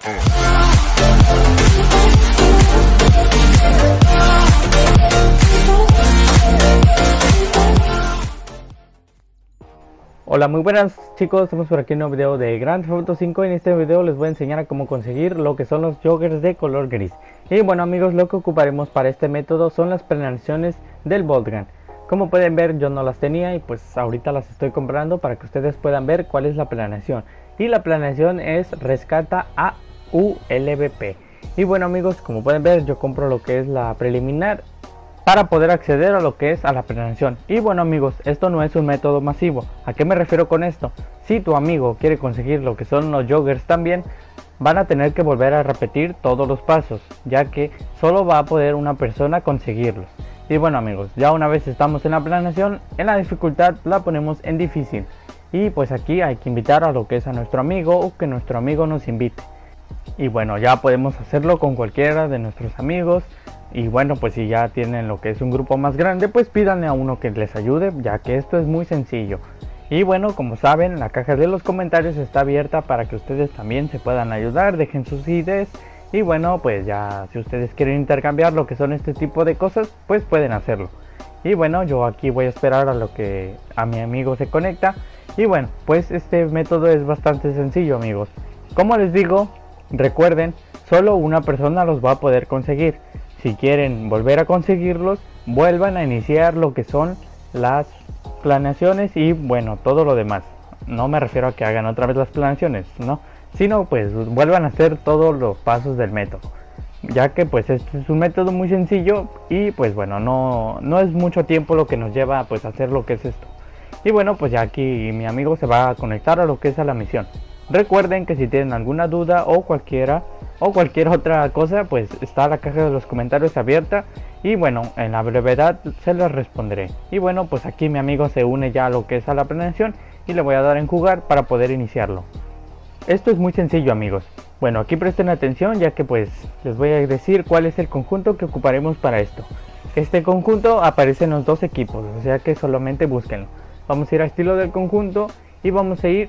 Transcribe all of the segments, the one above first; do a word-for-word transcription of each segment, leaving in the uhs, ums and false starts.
Hola, muy buenas chicos, estamos por aquí en un nuevo video de Grand Theft Auto cinco. En este video les voy a enseñar a cómo conseguir lo que son los joggers de color gris. Y bueno amigos, lo que ocuparemos para este método son las planeaciones del Bolt Gun. Como pueden ver, yo no las tenía y pues ahorita las estoy comprando para que ustedes puedan ver cuál es la planeación. Y la planeación es Rescata A U L V P. Y bueno amigos, como pueden ver, yo compro lo que es la preliminar para poder acceder a lo que es a la planeación. Y bueno amigos, esto no es un método masivo. ¿A qué me refiero con esto? Si tu amigo quiere conseguir lo que son los joggers también, van a tener que volver a repetir todos los pasos, ya que solo va a poder una persona conseguirlos. Y bueno amigos, ya una vez estamos en la planeación, en la dificultad la ponemos en difícil. Y pues aquí hay que invitar a lo que es a nuestro amigo o que nuestro amigo nos invite. Y bueno, ya podemos hacerlo con cualquiera de nuestros amigos. Y bueno, pues si ya tienen lo que es un grupo más grande, pues pídanle a uno que les ayude, ya que esto es muy sencillo. Y bueno, como saben, la caja de los comentarios está abierta para que ustedes también se puedan ayudar, dejen sus ideas. Y bueno, pues ya si ustedes quieren intercambiar lo que son este tipo de cosas, pues pueden hacerlo. Y bueno, yo aquí voy a esperar a lo que a mi amigo se conecta. Y bueno, pues este método es bastante sencillo amigos. Como les digo, recuerden, solo una persona los va a poder conseguir. Si quieren volver a conseguirlos, vuelvan a iniciar lo que son las planeaciones y bueno, todo lo demás. No me refiero a que hagan otra vez las planeaciones, no, sino pues vuelvan a hacer todos los pasos del método. Ya que pues este es un método muy sencillo y pues bueno, no, no es mucho tiempo lo que nos lleva pues a hacer lo que es esto. Y bueno, pues ya aquí mi amigo se va a conectar a lo que es a la misión. Recuerden que si tienen alguna duda o cualquiera o cualquier otra cosa, pues está la caja de los comentarios abierta y bueno, en la brevedad se les responderé. Y bueno, pues aquí mi amigo se une ya a lo que es a la planeación y le voy a dar en jugar para poder iniciarlo. Esto es muy sencillo amigos. Bueno, aquí presten atención ya que pues les voy a decir cuál es el conjunto que ocuparemos para esto. Este conjunto aparece en los dos equipos, o sea que solamente búsquenlo. Vamos a ir a estilo del conjunto y vamos a ir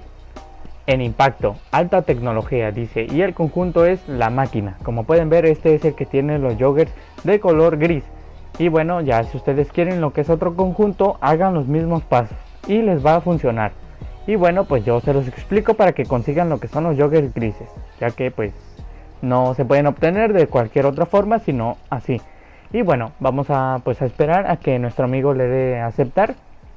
en impacto, alta tecnología dice, y el conjunto es la máquina. Como pueden ver, este es el que tiene los joggers de color gris. Y bueno, ya si ustedes quieren lo que es otro conjunto, hagan los mismos pasos y les va a funcionar. Y bueno, pues yo se los explico para que consigan lo que son los joggers grises, ya que pues no se pueden obtener de cualquier otra forma sino así. Y bueno, vamos a pues a esperar a que nuestro amigo le dé a aceptar.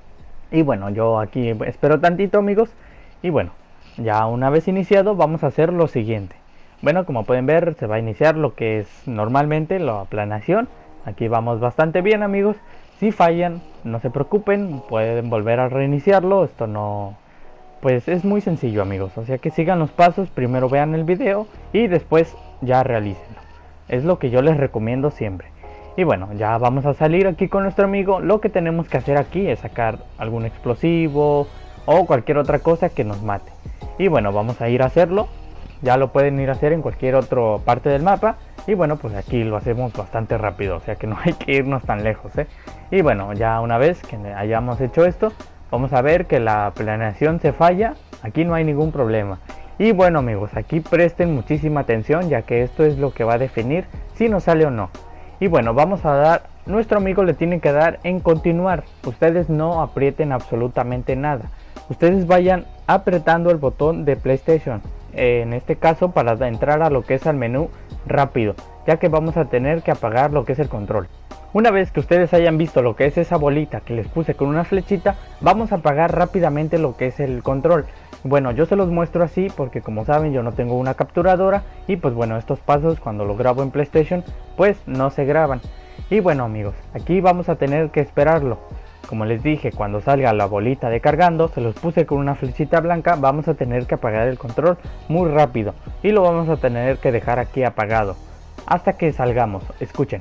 Y bueno, yo aquí espero tantito amigos. Y bueno, ya una vez iniciado vamos a hacer lo siguiente. Bueno, como pueden ver, se va a iniciar lo que es normalmente la planeación. Aquí vamos bastante bien amigos. Si fallan, no se preocupen, pueden volver a reiniciarlo. Esto no, pues es muy sencillo amigos. O sea que sigan los pasos, primero vean el video y después ya realícenlo. Es lo que yo les recomiendo siempre. Y bueno, ya vamos a salir aquí con nuestro amigo. Lo que tenemos que hacer aquí es sacar algún explosivo o cualquier otra cosa que nos mate. Y bueno, vamos a ir a hacerlo. Ya lo pueden ir a hacer en cualquier otra parte del mapa. Y bueno, pues aquí lo hacemos bastante rápido, o sea que no hay que irnos tan lejos, ¿eh? Y bueno, ya una vez que hayamos hecho esto, vamos a ver que la planeación se falla. Aquí no hay ningún problema. Y bueno amigos, aquí presten muchísima atención, ya que esto es lo que va a definir si nos sale o no. Y bueno, vamos a dar, nuestro amigo le tiene que dar en continuar. Ustedes no aprieten absolutamente nada. Ustedes vayan apretando el botón de PlayStation, en este caso para entrar a lo que es al menú rápido, ya que vamos a tener que apagar lo que es el control. Una vez que ustedes hayan visto lo que es esa bolita que les puse con una flechita, vamos a apagar rápidamente lo que es el control. Bueno, yo se los muestro así porque como saben yo no tengo una capturadora y pues bueno, estos pasos cuando lo grabo en PlayStation pues no se graban. Y bueno amigos, aquí vamos a tener que esperarlo. Como les dije, cuando salga la bolita de cargando, se los puse con una flechita blanca, vamos a tener que apagar el control muy rápido. Y lo vamos a tener que dejar aquí apagado, hasta que salgamos. Escuchen.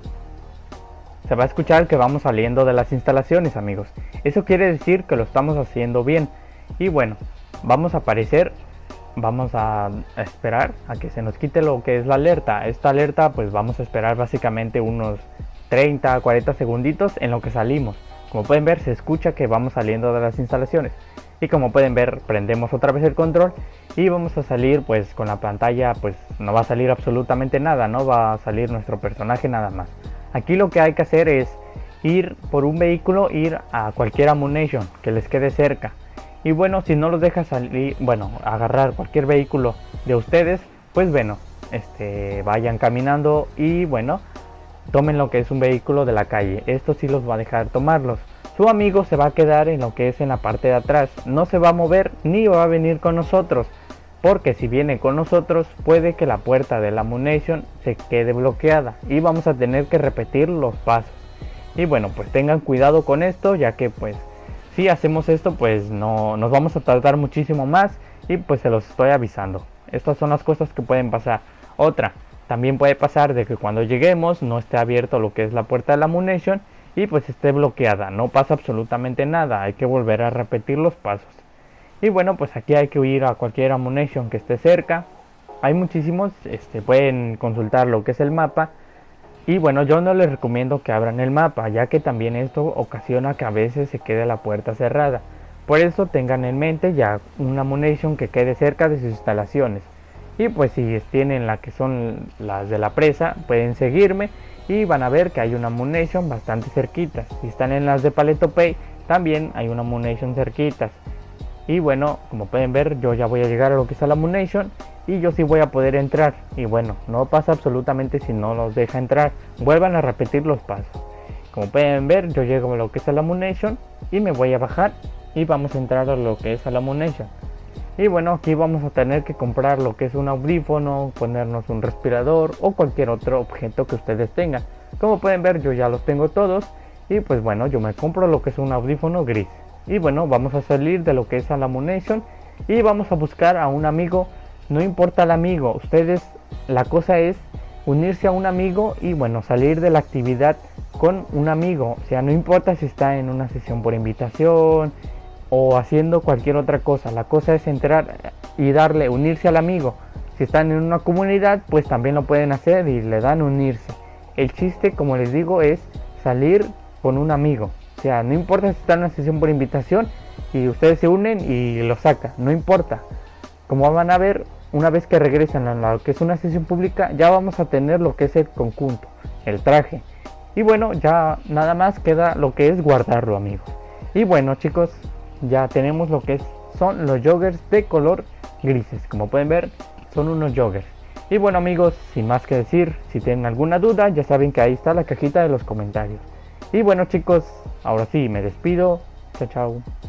Se va a escuchar que vamos saliendo de las instalaciones amigos. Eso quiere decir que lo estamos haciendo bien. Y bueno, vamos a aparecer, vamos a esperar a que se nos quite lo que es la alerta. Esta alerta pues vamos a esperar básicamente unos treinta a cuarenta segunditos en lo que salimos. Como pueden ver, se escucha que vamos saliendo de las instalaciones. Y como pueden ver, prendemos otra vez el control y vamos a salir pues con la pantalla, pues no va a salir absolutamente nada, no va a salir nuestro personaje nada más. Aquí lo que hay que hacer es ir por un vehículo, ir a cualquier ammunition que les quede cerca. Y bueno, si no los deja salir, bueno, agarrar cualquier vehículo de ustedes, pues bueno, este, vayan caminando y bueno, tomen lo que es un vehículo de la calle. Esto sí los va a dejar tomarlos. Su amigo se va a quedar en lo que es en la parte de atrás, no se va a mover ni va a venir con nosotros, porque si viene con nosotros puede que la puerta de la ammunition se quede bloqueada y vamos a tener que repetir los pasos. Y bueno, pues tengan cuidado con esto, ya que pues si hacemos esto pues no nos vamos a tardar muchísimo más y pues se los estoy avisando. Estas son las cosas que pueden pasar. Otra, también puede pasar de que cuando lleguemos no esté abierto lo que es la puerta de la ammunition y pues esté bloqueada, no pasa absolutamente nada, hay que volver a repetir los pasos. Y bueno, pues aquí hay que ir a cualquier ammunition que esté cerca. Hay muchísimos, este, pueden consultar lo que es el mapa. Y bueno, yo no les recomiendo que abran el mapa, ya que también esto ocasiona que a veces se quede la puerta cerrada. Por eso tengan en mente ya una ammunition que quede cerca de sus instalaciones. Y pues si tienen la que son las de la presa, pueden seguirme y van a ver que hay una ammunition bastante cerquitas. Si están en las de Paleto Pay, también hay una ammunition cerquitas. Y bueno, como pueden ver, yo ya voy a llegar a lo que está la ammunition y yo sí voy a poder entrar. Y bueno, no pasa absolutamente si no los deja entrar. Vuelvan a repetir los pasos. Como pueden ver, yo llego a lo que es la ammunition y me voy a bajar y vamos a entrar a lo que es la ammunition. Y bueno, aquí vamos a tener que comprar lo que es un audífono, ponernos un respirador o cualquier otro objeto que ustedes tengan. Como pueden ver, yo ya los tengo todos y pues bueno, yo me compro lo que es un audífono gris. Y bueno, vamos a salir de lo que es la ammunition y vamos a buscar a un amigo. No importa el amigo, ustedes, la cosa es unirse a un amigo y bueno, salir de la actividad con un amigo. O sea, no importa si está en una sesión por invitación o haciendo cualquier otra cosa, la cosa es entrar y darle, unirse al amigo. Si están en una comunidad, pues también lo pueden hacer y le dan unirse. El chiste, como les digo, es salir con un amigo. O sea, no importa si están en una sesión por invitación y ustedes se unen y lo sacan, no importa. Como van a ver, una vez que regresan a lo que es una sesión pública, ya vamos a tener lo que es el conjunto, el traje. Y bueno, ya nada más queda lo que es guardarlo, amigos. Y bueno, chicos, ya tenemos lo que es, son los joggers de color grises. Como pueden ver, son unos joggers. Y bueno, amigos, sin más que decir, si tienen alguna duda, ya saben que ahí está la cajita de los comentarios. Y bueno, chicos, ahora sí, me despido. Chao, chao.